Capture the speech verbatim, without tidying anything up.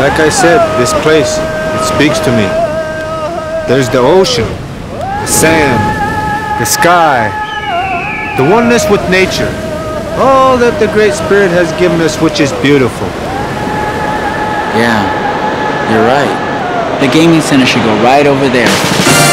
Like I said, this place, it speaks to me. There's the ocean, the sand, the sky, the oneness with nature. All that the Great Spirit has given us, which is beautiful. Yeah, you're right. The gaming center should go right over there.